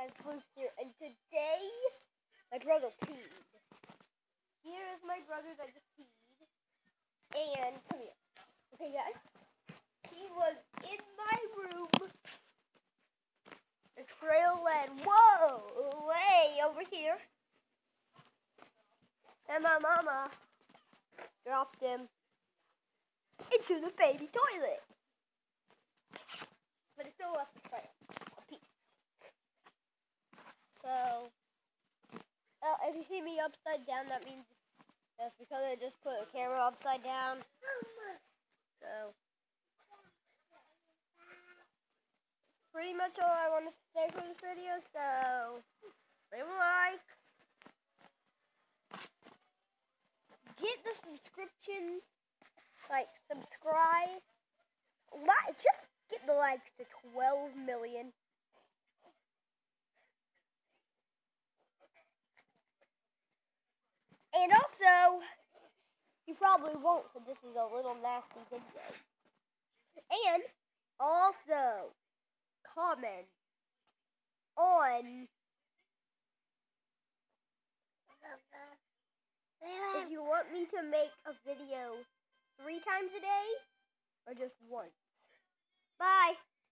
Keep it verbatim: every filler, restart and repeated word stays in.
guys, Luke here, and today my brother peed. Here is my brother that just peed, and come here. Okay, guys, he was in my room. The trail led, whoa, way over here, and my mama dropped him into the baby toilet, but it still left the trail. So, uh, if you see me upside down, that means that's because I just put a camera upside down. So, pretty much all I wanted to say for this video. So, leave a like, get the subscriptions, like subscribe, like, just get the likes to twelve million. And also, you probably won't, because this is a little nasty video. And also, comment on if you want me to make a video three times a day or just once. Bye.